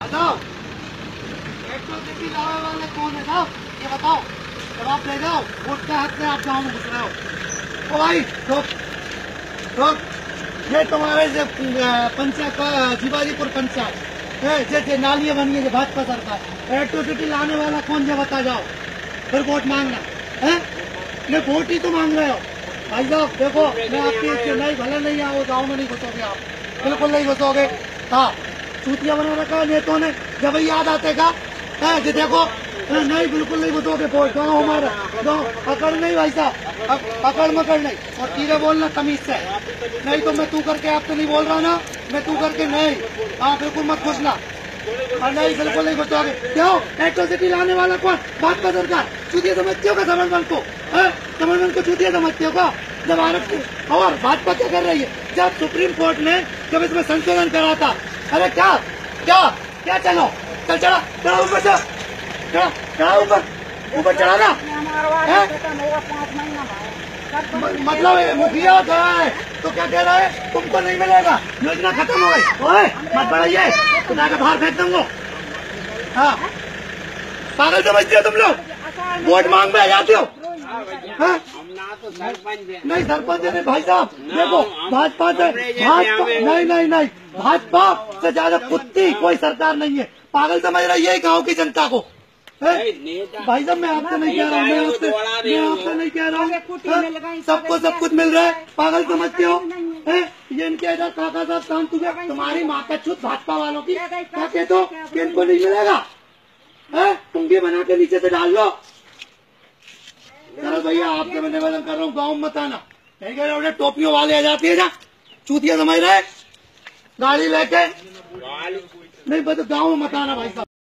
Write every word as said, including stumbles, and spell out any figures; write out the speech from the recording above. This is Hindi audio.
बताओ एट्रोसिटी लाने वाले कौन है साहब, ये बताओ। जब आप ले जाओ वोट के हक से आप गाँव में घुस रहे हो। ओ भाई ठोक ठोक, ये तुम्हारे जो पंचायत शिवाजीपुर पंचायत जैसे नालियां बनी है भाजपा सरकार, एट्रोसिटी लाने वाला कौन है बता जाओ, फिर वोट मांगना है। मैं वोट ही तो मांग रहे हो भाई साहब। देखो मैं आपकी नहीं भले नहीं आओ गाँव में नहीं घुसोगे आप, बिल्कुल नहीं घुसोगे। हाँ चूतिया बना रखा है नेताओं ने, जब याद आते का है कि देखो नहीं बिल्कुल नहीं घुसोगे वोट। गाँव हमारा गाँव, पकड़ नहीं भाई साहब, पकड़ मकड़ नहीं, और धीरे बोलना तमीज से, नहीं तो मैं तू करके आप तो नहीं बोल रहा ना, मैं तू करके नहीं। हाँ बिल्कुल मत घुसना, नहीं बिल्कुल नहीं घुसोगे। क्यों एट्रोसिटी लाने वाला कौन, भाजपा सरकार। चूतिया समझते हो का समर्थन को, समर्थन को चूतिया समझते हो का। जब भारत और भाजपा क्या कर रही है, जब सुप्रीम कोर्ट ने जब इसमें संशोधन करा था, अरे क्या क्या क्या चलो चल चला चला ऊपर चढ़ा चढ़ा चढ़ा ऊपर ऊपर चढ़ा ना है। मतलब मुखिया गया है तो क्या कह रहा है, तुमको नहीं मिलेगा, योजना खत्म हो गई। ओए मत बढ़ाइए, खुदा का बाहर फेंक दूंगा। हाँ पागल समझते हो तुम लोग, वोट मांग में आ जाते हो। हाँ? नहीं सरपंच नहीं भाई साहब, देखो भाजपा से भाजपा नहीं नहीं नहीं भाजपा से ज्यादा कुत्ती कोई सरकार नहीं है। पागल समझ रही है गाँव की जनता को। भाई साहब मैं आपसे नहीं कह रहा हूँ, मैं आपसे मैं आपसे नहीं कह रहा हूँ, सबको सब कुछ मिल रहा है। पागल समझते हो ये इनके इधर काका साहब काम तुझे तुम्हारी माँ का छूत भाजपा वालों की क्या कहते हो कि इनको नहीं मिलेगा, तुम भी बना के नीचे से डाल लो। चलो भैया आपसे मैं निवेदन कर रहा हूँ गाँव मत आना, नहीं टोपियों वाले आ जाती है जा चूतिया समझ रहे गाड़ी लेके, नहीं बस गाँव में मत आना भाई साहब।